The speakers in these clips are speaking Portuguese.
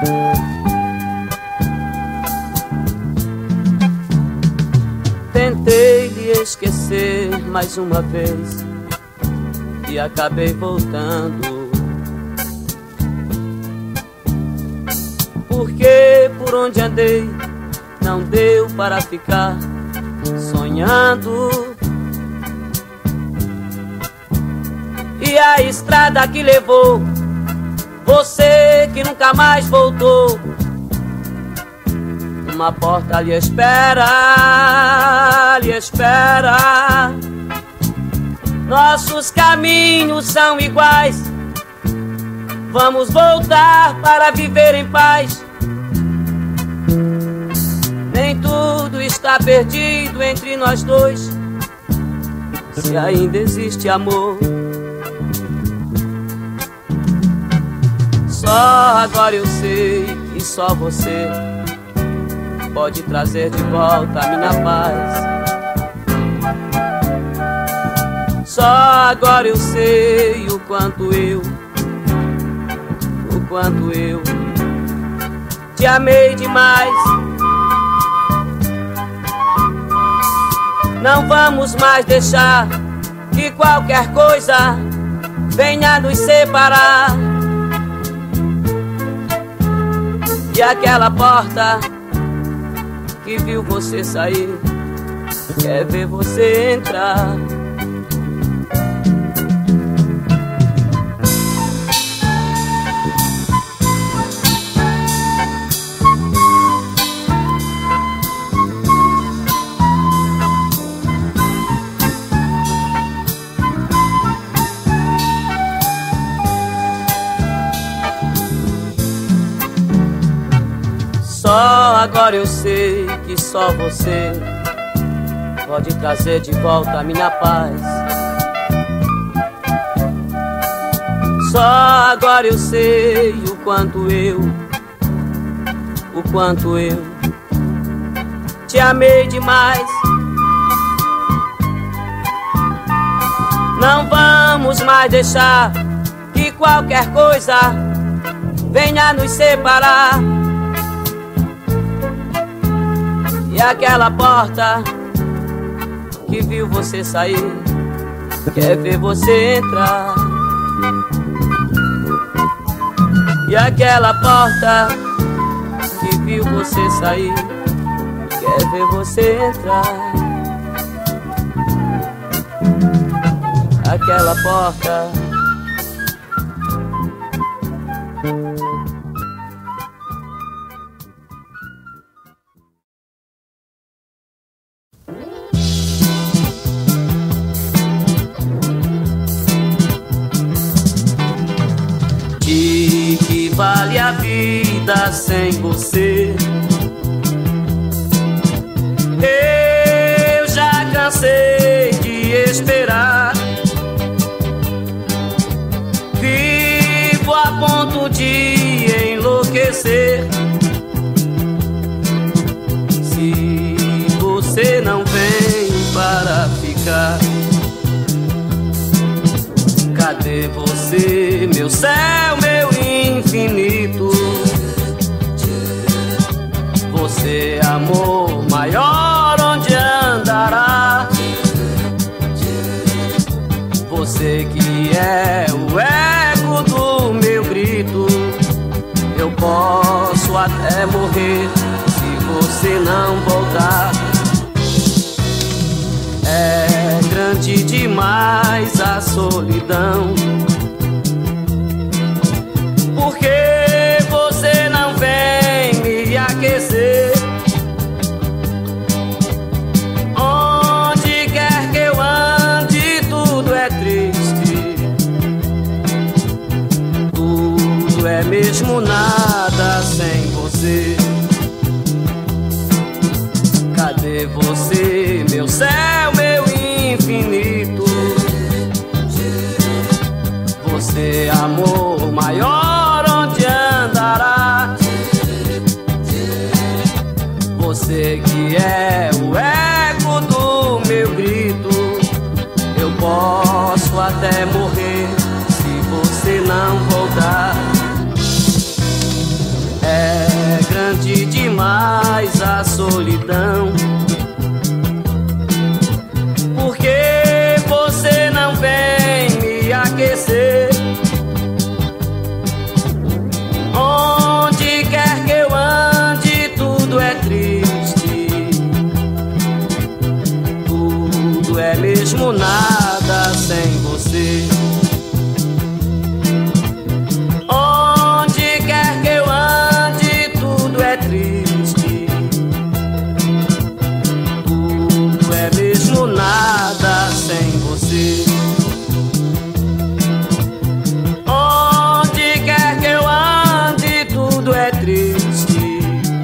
Tentei lhe esquecer mais uma vez e acabei voltando, porque por onde andei não deu para ficar sonhando. E a estrada que levou você que nunca mais voltou, uma porta lhe espera, lhe espera. Nossos caminhos são iguais, vamos voltar para viver em paz. Nem tudo está perdido entre nós dois, se ainda existe amor. Só agora eu sei que só você pode trazer de volta a minha paz. Só agora eu sei o quanto eu te amei demais. Não vamos mais deixar que qualquer coisa venha nos separar. E aquela porta que viu você sair quer ver você entrar. Só agora eu sei que só você pode trazer de volta a minha paz. Só agora eu sei o quanto eu te amei demais. Não vamos mais deixar que qualquer coisa venha nos separar. E aquela porta que viu você sair quer ver você entrar. E aquela porta que viu você sair quer ver você entrar. Aquela porta vale a vida sem você. Eu já cansei de esperar, vivo a ponto de enlouquecer. Se você não vem para ficar, cadê você, meu céu, meu infinito? Você, amor maior, onde andará? Você que é o eco do meu grito. Eu posso até morrer se você não voltar. É grande demais a solidão, porque você não vem me aquecer. Onde quer que eu ande, tudo é triste, tudo é mesmo nada sem você. Cadê você, meu céu, meu infinito? Você, amor maior, onde andará? Você que é o eco do meu grito. Eu posso até morrer se você não voltar. É solidão. Por que você não vem me aquecer? Onde quer que eu ande, tudo é triste. Tudo é mesmo nada sem você. Onde quer que eu ande, tudo é triste. Tudo é mesmo nada sem você. Onde quer que eu ande, tudo é triste.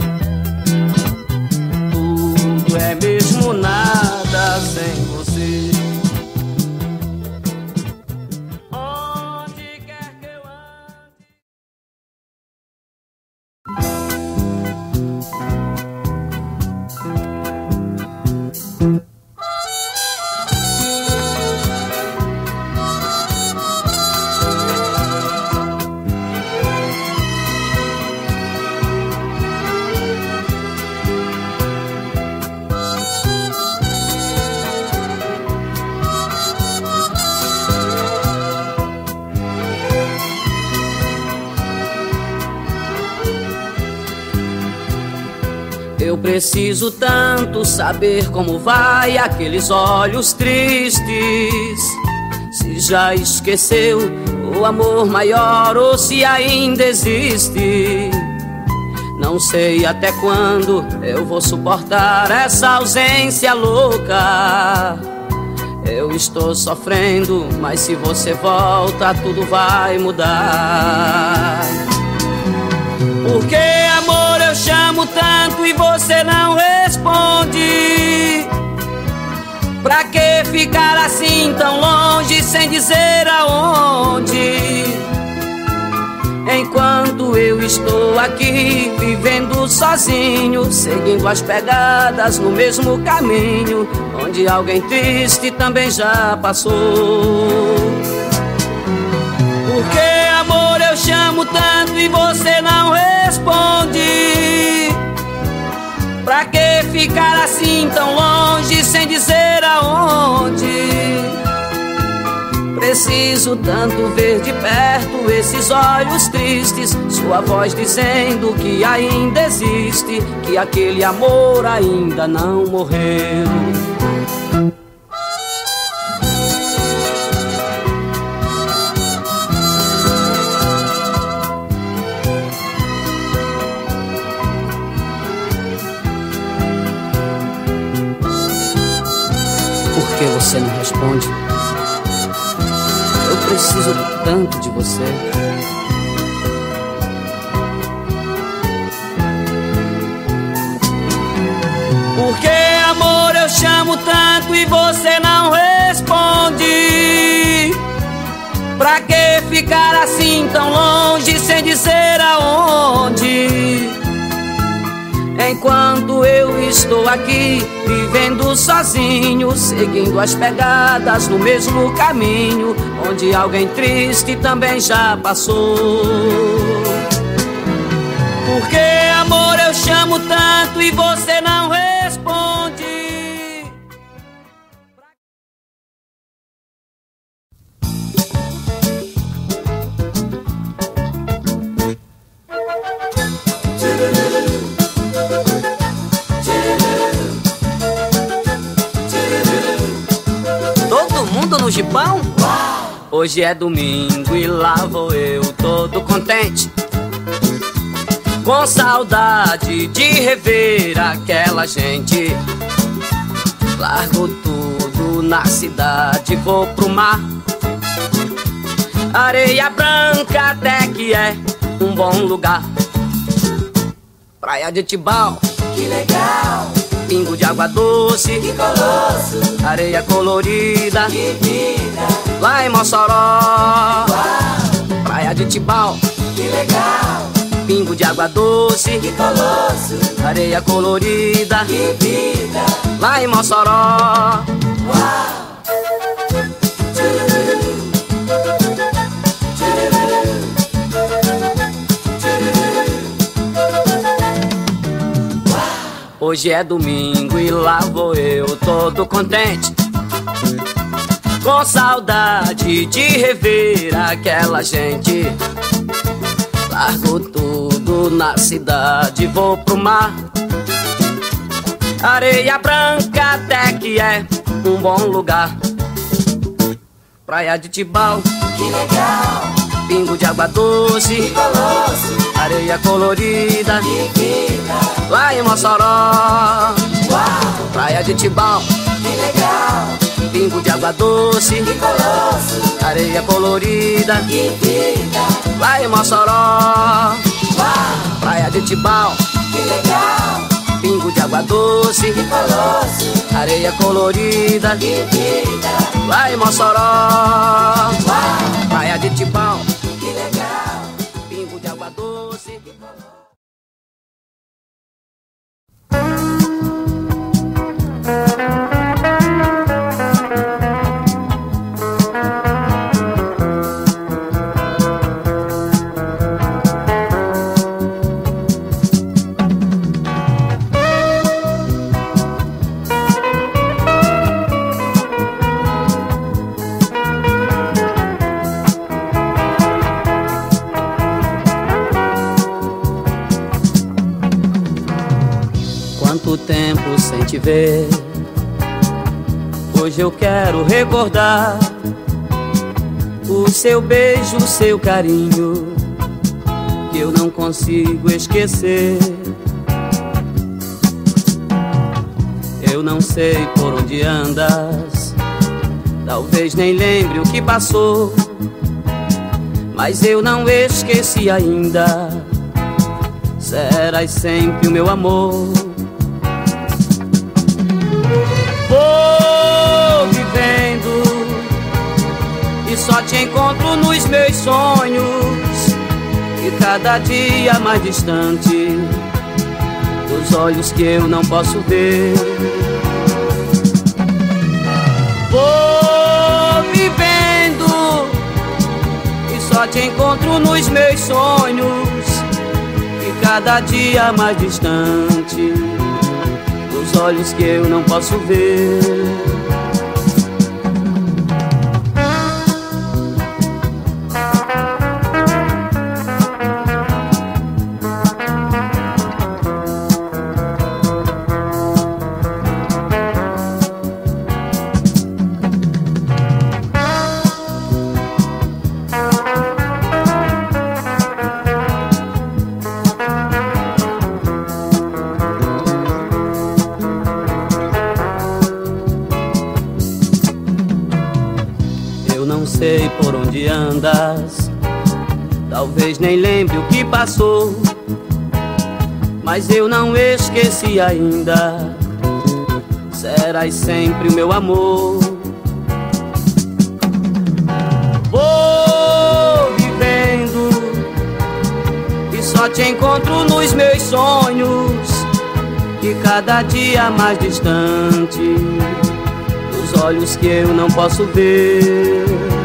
Tudo é mesmo nada sem você. Onde quer que eu ande. Eu preciso tanto saber como vai aqueles olhos tristes. Se já esqueceu o amor maior ou se ainda existe. Não sei até quando eu vou suportar essa ausência louca. Eu estou sofrendo, mas se você volta tudo vai mudar. Porque amor eu chamo tanto e você não responde. Pra que ficar assim tão longe sem dizer aonde? Enquanto eu estou aqui vivendo sozinho, seguindo as pegadas no mesmo caminho, onde alguém triste também já passou. Porque amor eu chamo tanto e você não responde. Pra que ficar assim tão longe sem dizer aonde? Preciso tanto ver de perto esses olhos tristes, sua voz dizendo que ainda existe, que aquele amor ainda não morreu. Por que você não responde? Eu preciso tanto de você. Por que amor eu chamo tanto e você não responde? Pra que ficar assim tão longe sem dizer aonde? Enquanto eu estou aqui vivendo sozinho, seguindo as pegadas no mesmo caminho, onde alguém triste também já passou. Porque amor eu chamo tanto e você não responde. No Gibão? Hoje é domingo e lá vou eu todo contente, com saudade de rever aquela gente. Largo tudo na cidade, vou pro mar. Areia branca até que é um bom lugar. Praia de Tibau, que legal. Pingo de água doce, que colosso. Areia colorida, que vida. Lá em Mossoró, uau. Praia de Tibau, que legal. Pingo de água doce, que colosso. Areia colorida, que vida. Lá em Mossoró, uau. Hoje é domingo e lá vou eu todo contente, com saudade de rever aquela gente. Largo tudo na cidade, vou pro mar. Areia branca até que é um bom lugar. Praia de Tibau, que legal. Pingo de água doce, Que colosso. areia colorida, Que vida. lá em Mossoró. Uau. Praia de Tibau, Que legal. pingo de água doce, Que colosso. areia colorida, Que vida. lá em Mossoró. Uau. Praia de Tibau, Que legal. pingo de água doce, Que colosso. areia colorida, Que vida. lá em Mossoró. Uau. Praia de Tibau, Que legal. pingo de água doce. Quanto tempo sem te ver, hoje eu quero recordar o seu beijo, o seu carinho, que eu não consigo esquecer. Eu não sei por onde andas, talvez nem lembre o que passou, mas eu não esqueci ainda, serás sempre o meu amor. Vou vivendo e só te encontro nos meus sonhos, e cada dia mais distante dos olhos que eu não posso ver. Vou vivendo e só te encontro nos meus sonhos, e cada dia mais distante dos olhos que eu não posso ver. Não sei por onde andas, talvez nem lembre o que passou, mas eu não esqueci ainda, serás sempre o meu amor. Vou vivendo e só te encontro nos meus sonhos, e cada dia mais distante dos olhos que eu não posso ver.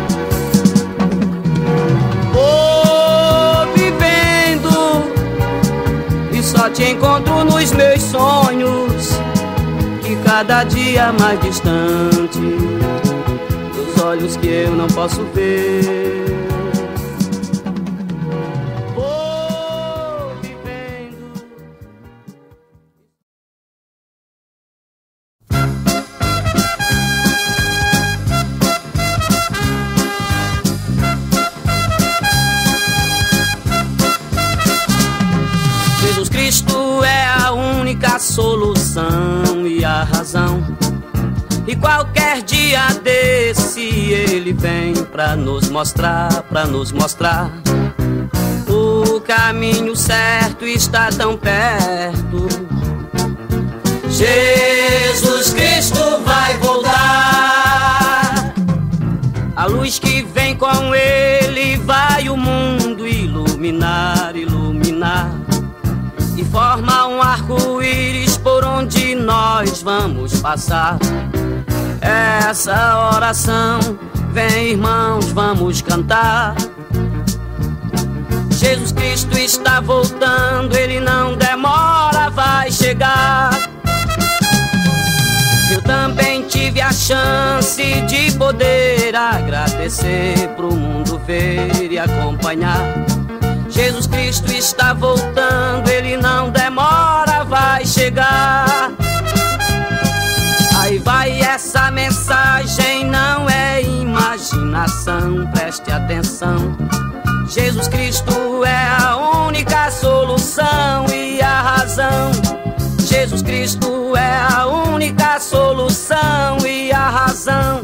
Vou vivendo e só te encontro nos meus sonhos, e cada dia mais distante dos olhos que eu não posso ver. Vou vivendo. Jesus Cristo é a única solução e a razão, e qualquer dia desse Ele vem pra nos mostrar, o caminho certo está tão perto. Jesus Cristo vai voltar, a luz que vem com Ele vai o mundo iluminar, e forma um arco-íris por onde nós vamos passar. Essa oração, vem irmãos, vamos cantar. Jesus Cristo está voltando, Ele não demora, vai chegar. chance de poder agradecer, pro mundo ver e acompanhar. Jesus Cristo está voltando, Ele não demora, vai chegar. Aí vai essa mensagem, não é imaginação, preste atenção. Jesus Cristo é a única solução e a razão. Jesus Cristo é a única solução e a razão.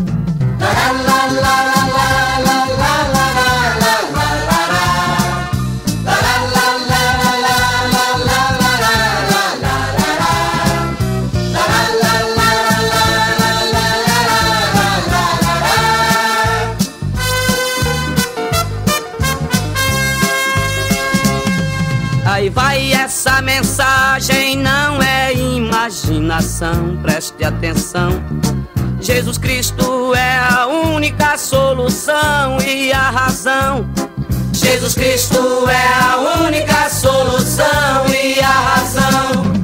Aí vai essa mensagem, não é imaginação, preste atenção. Jesus Cristo é a única solução e a razão. Jesus Cristo é a única solução e a razão.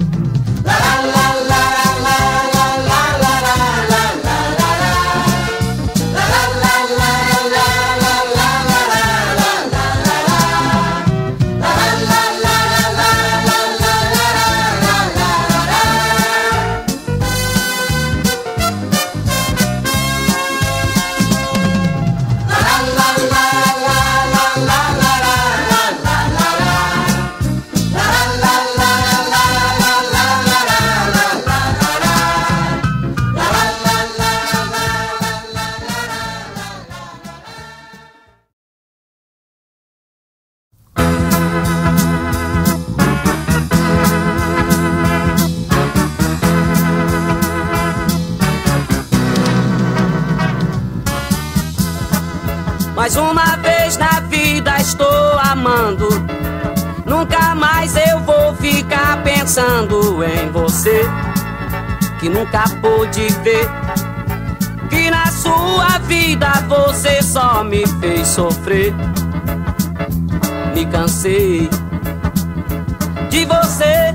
Mais uma vez na vida estou amando, nunca mais eu vou ficar pensando em você, que nunca pude ver, que na sua vida você só me fez sofrer. Me cansei de você,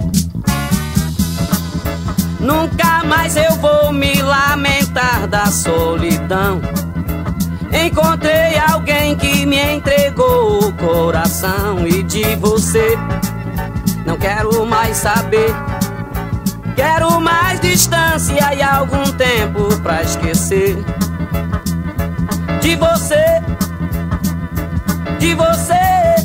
nunca mais eu vou me lamentar da solidão. Encontrei alguém que me entregou o coração, e de você não quero mais saber. Quero mais distância e algum tempo pra esquecer. De você, de você.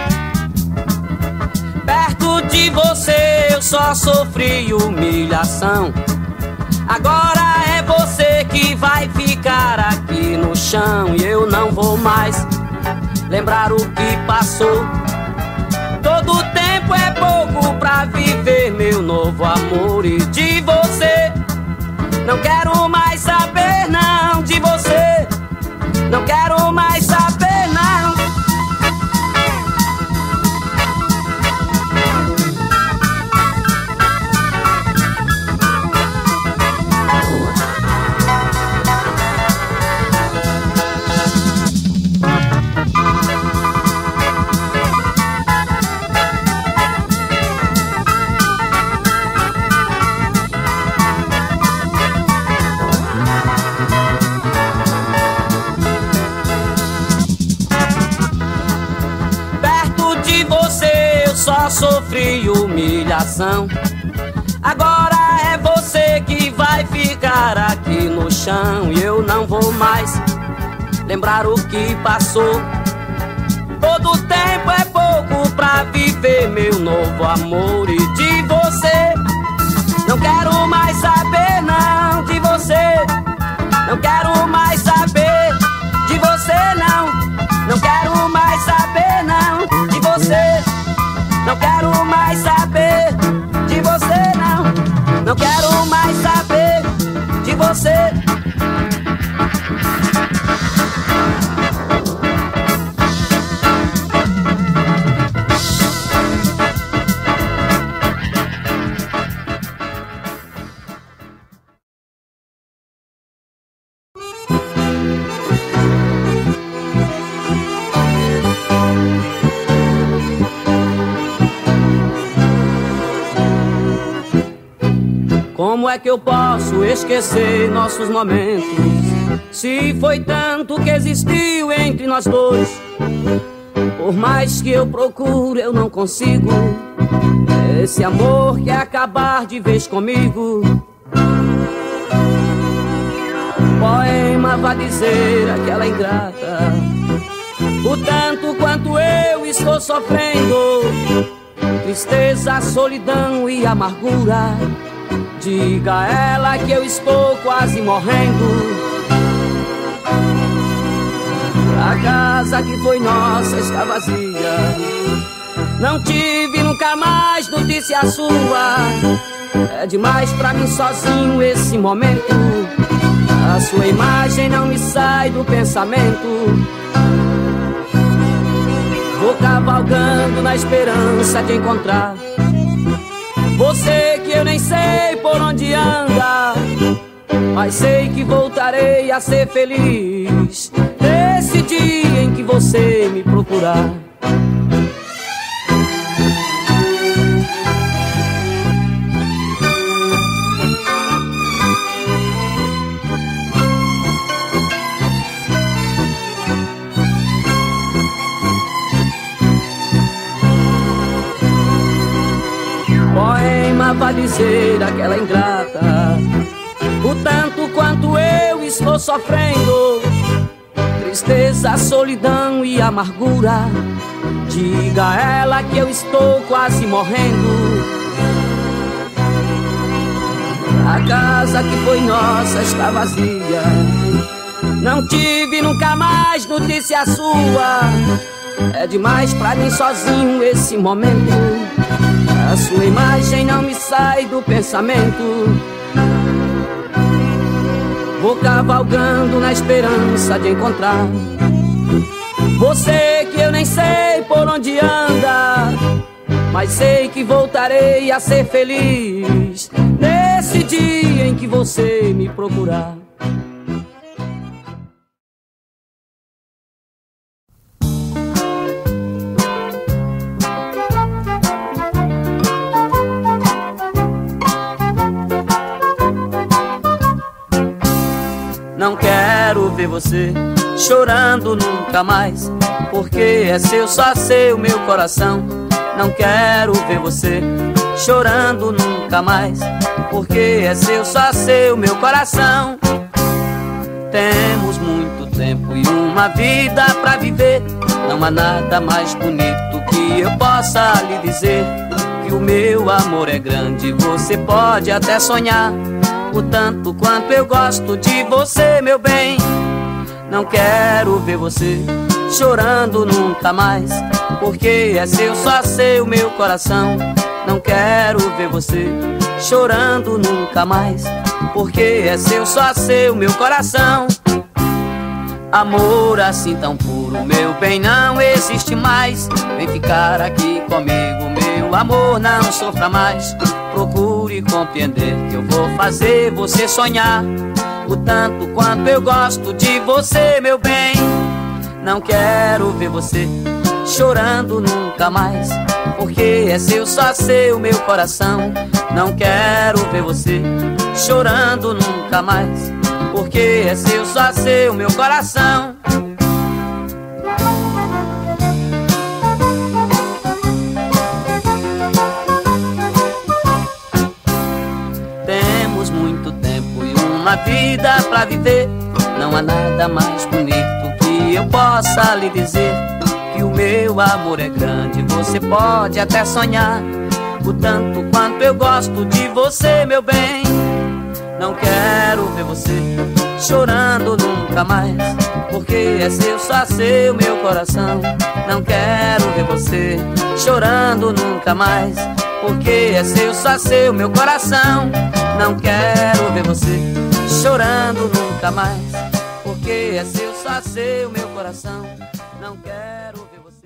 Perto de você eu só sofri humilhação. Agora é você que vai ficar aqui no chão, e eu não vou mais lembrar o que passou. Todo tempo é pouco pra viver meu novo amor. E de você não quero mais saber não. De você não quero mais saber não. Só sofri humilhação. Agora é você que vai ficar aqui no chão, e eu não vou mais lembrar o que passou. Todo tempo é pouco pra viver meu novo amor. E de você não quero mais saber não. De você não quero mais saber. De você não quero mais saber não. De você não quero mais saber. De você não quero mais saber. De você. Como é que eu posso esquecer nossos momentos, se foi tanto que existiu entre nós dois? Por mais que eu procure, eu não consigo. Esse amor quer acabar de vez comigo. Poema vai dizer aquela ingrata o tanto quanto eu estou sofrendo, tristeza, solidão e amargura. Diga a ela que eu estou quase morrendo. A casa que foi nossa está vazia, não tive nunca mais notícia sua. É demais pra mim sozinho esse momento, a sua imagem não me sai do pensamento. Vou cavalgando na esperança de encontrar você que eu nem sei por onde anda, mas sei que voltarei a ser feliz nesse dia em que você me procurar. Poema vai dizer aquela ingrata o tanto quanto eu estou sofrendo, tristeza, solidão e amargura. Diga a ela que eu estou quase morrendo. A casa que foi nossa está vazia, não tive nunca mais notícia sua. É demais pra mim sozinho esse momento, a sua imagem não me sai do pensamento. Vou cavalgando na esperança de encontrar você que eu nem sei por onde anda, mas sei que voltarei a ser feliz nesse dia em que você me procurar. Não quero ver você chorando nunca mais, porque é seu, só seu meu coração. Não quero ver você chorando nunca mais, porque é seu, só seu meu coração. Temos muito tempo e uma vida pra viver, não há nada mais bonito que eu possa lhe dizer. Que o meu amor é grande, você pode até sonhar o tanto quanto eu gosto de você, meu bem. Não quero ver você chorando nunca mais, porque é seu, só seu meu coração. Não quero ver você chorando nunca mais, porque é seu, só seu meu coração. Amor assim tão puro, meu bem, não existe mais. Vem ficar aqui comigo, meu amor, não sofra mais. Procure compreender que eu vou fazer você sonhar o tanto quanto eu gosto de você, meu bem. Não quero ver você chorando nunca mais, porque é seu, só seu meu coração. Não quero ver você chorando nunca mais, porque é seu, só seu meu coração. Temos muito tempo e uma vida pra viver, não há nada mais bonito que eu possa lhe dizer. Que o meu amor é grande, você pode até sonhar o tanto quanto eu gosto de você, meu bem. Não quero ver você chorando nunca mais, porque é seu, só seu meu coração. Não quero ver você chorando nunca mais, porque é seu, só seu meu coração. Não quero ver você chorando nunca mais, porque é seu, só seu meu coração. Não quero ver você.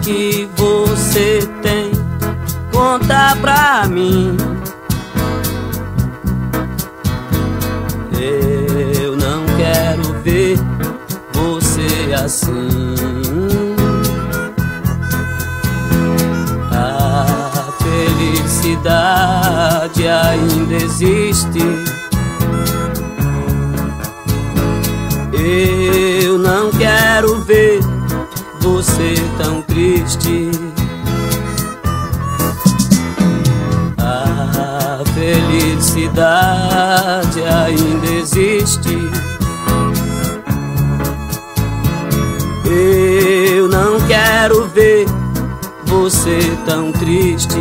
que você tem, conta pra mim. Eu não quero ver você assim. A felicidade ainda existe. Eu não quero ver você tão triste. A felicidade ainda existe. Eu não quero ver você tão triste.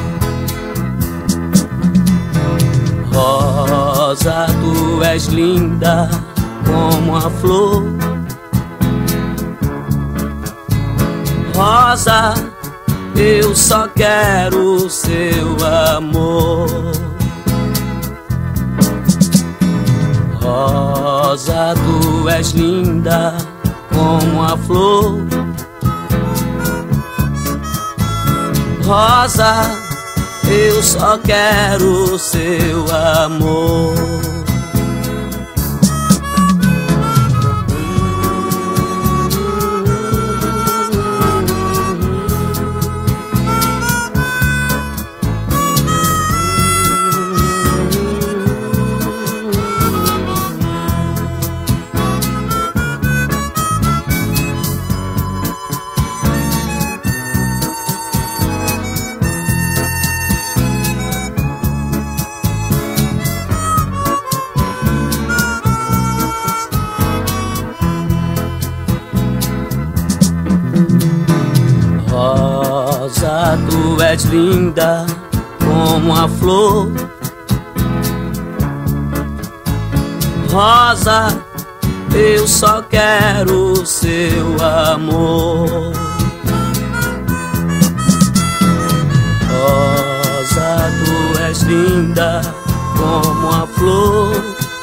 Rosa, tu és linda como a flor. Rosa, eu só quero o seu amor. Rosa, tu és linda como a flor. Rosa, eu só quero o seu amor. Rosa, tu és linda como a flor. Rosa, eu só quero o seu amor. Rosa, tu és linda como a flor.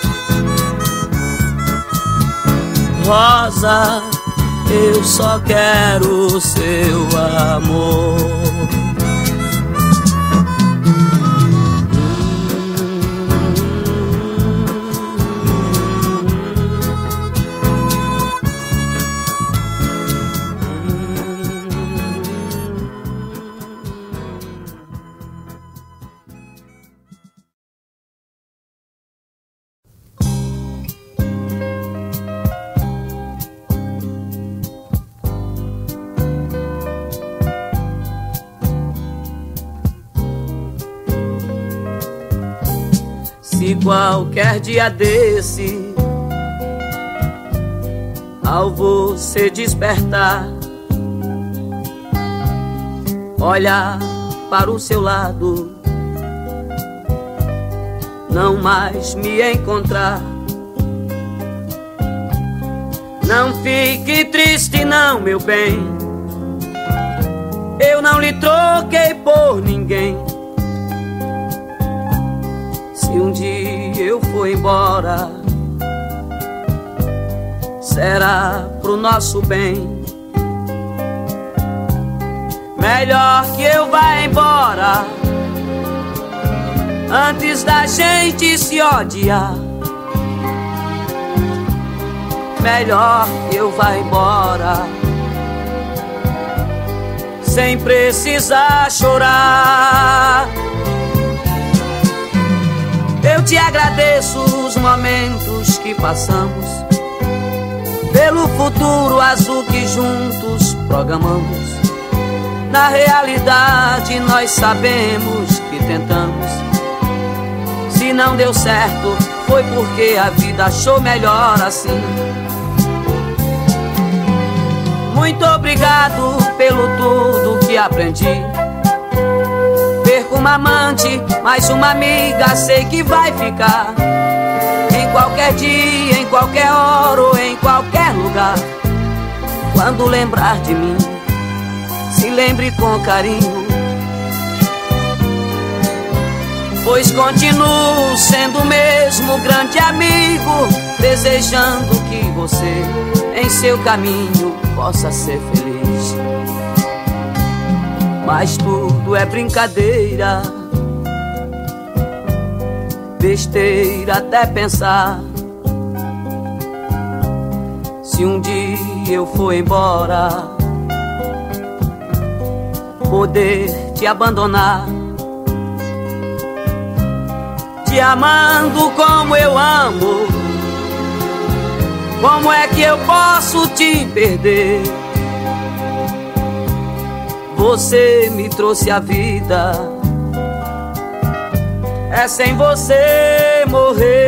Rosa, eu só quero o seu amor. Se qualquer dia desse, ao você despertar, olhar para o seu lado, não mais me encontrar, não fique triste não, meu bem, eu não lhe troquei por ninguém. Se um dia eu for embora, será pro nosso bem. Melhor que eu vá embora antes da gente se odiar. Melhor que eu vá embora sem precisar chorar. Eu te agradeço os momentos que passamos, pelo futuro azul que juntos programamos. Na realidade nós sabemos que tentamos. Se não deu certo, foi porque a vida achou melhor assim. Muito obrigado pelo tudo que aprendi. Perco uma amante, mas uma amiga sei que vai ficar. Em qualquer dia, em qualquer hora ou em qualquer lugar. Quando lembrar de mim, se lembre com carinho, pois continuo sendo o mesmo grande amigo, desejando que você em seu caminho possa ser feliz. mas tudo é brincadeira, besteira até pensar. Se um dia eu for embora, poder te abandonar, te amando como eu amo, como é que eu posso te perder? Você me trouxe a vida, é sem você morrer.